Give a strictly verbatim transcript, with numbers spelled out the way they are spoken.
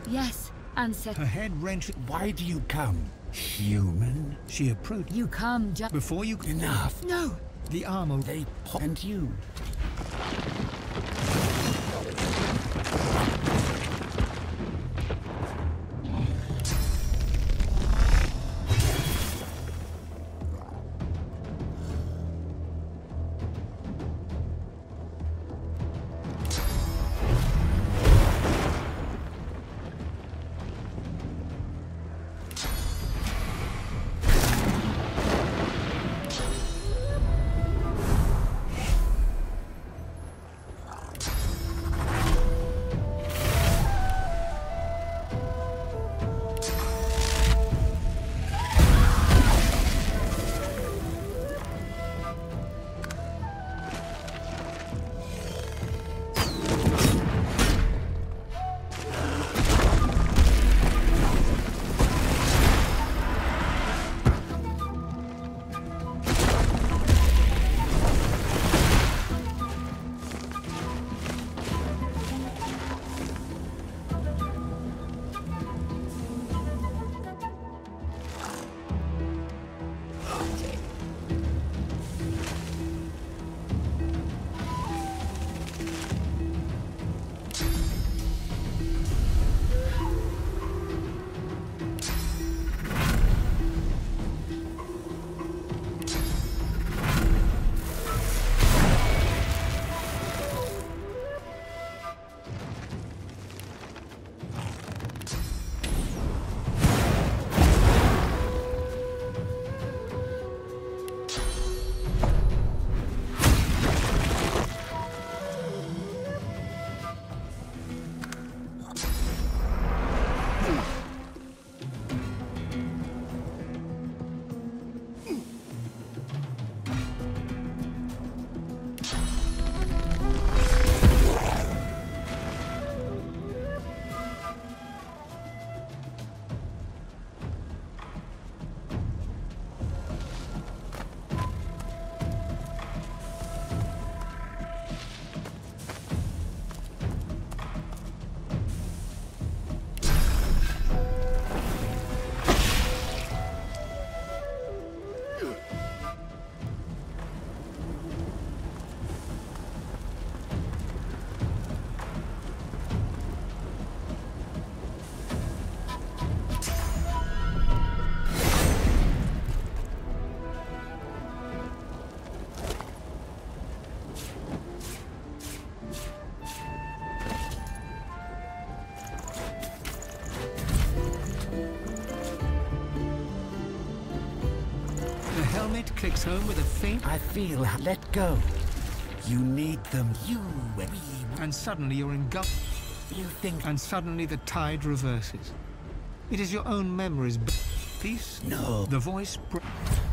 Yes, Ancestor. Her head wrenching. Why do you come, human? She approached. You come just Before you. Enough. No. The armor. They and you. Clicks home with a faint. I feel. Let go. You need them. You and me. And suddenly you're engulfed. You think. And suddenly the tide reverses. It is your own memories. Peace. No. The voice.